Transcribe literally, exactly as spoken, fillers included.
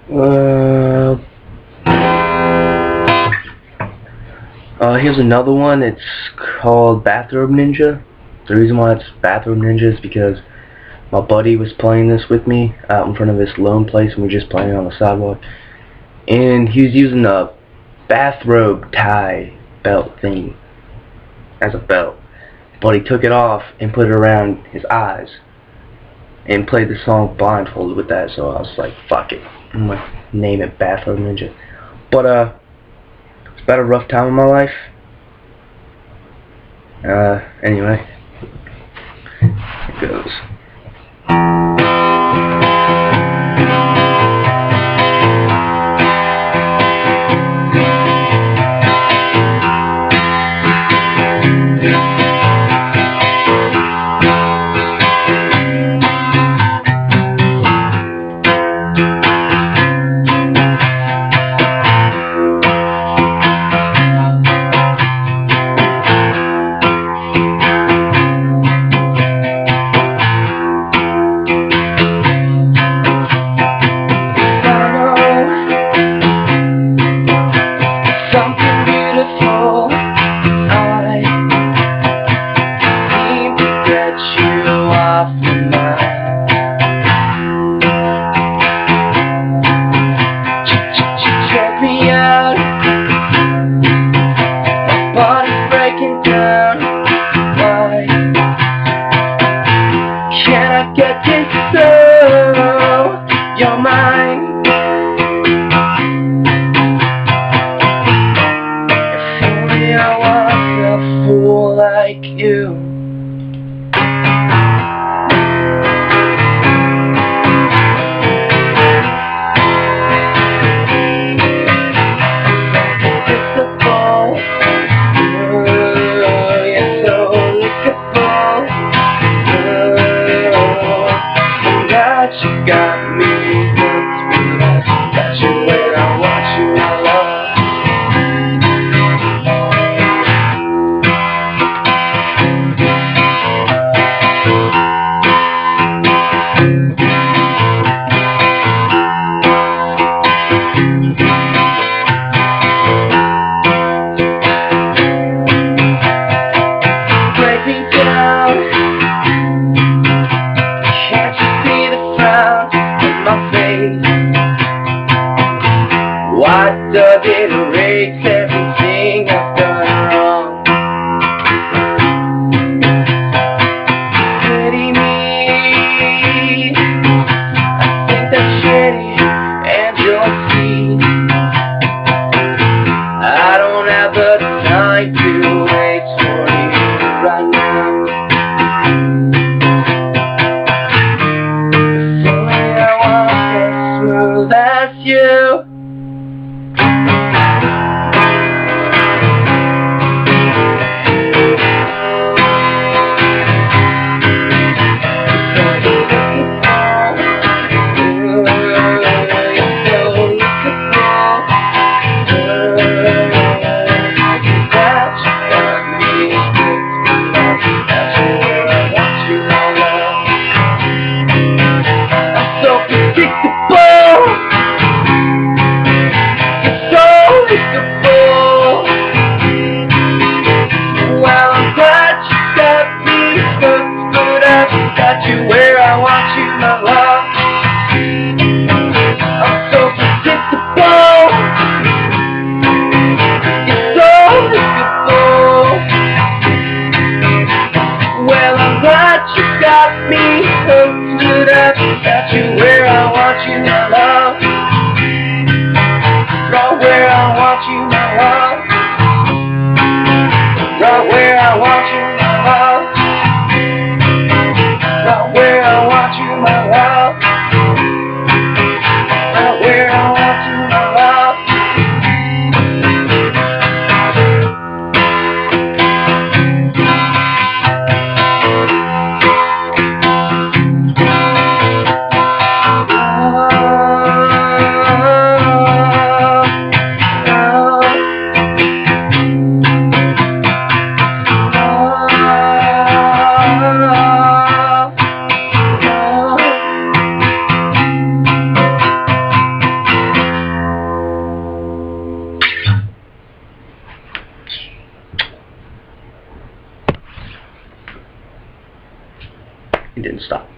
Uh, uh, here's another one. It's called Bathrobe Ninja. The reason why it's Bathrobe Ninja is because my buddy was playing this with me out in front of this lone place, and we were just playing on the sidewalk. And he was using a bathrobe tie belt thing as a belt, but he took it off and put it around his eyes and played the song blindfolded with that. So I was like, fuck it, I'm gonna name it Bathrobe Ninja. But uh, it's about a rough time in my life. Uh, anyway, it goes. You're mine. If only I was a fool like you. Unpredictable. Oh, you're so likable. Oh, I'm glad you got me. Why does it erase everything I've done wrong? Pity me, I think that's shitty and you'll see I don't have the time to wait for you right now. If only I was as smooth as you. Where I want you, my love. I'm so predictable. You're so predictable. Well, I'm glad you got me hooked up. Got you where I want you, my love. Right where I want you, my love. Right where I want you, my love. Right where I want you, my love. Right where I want you, my love. Oh. he didn't stop.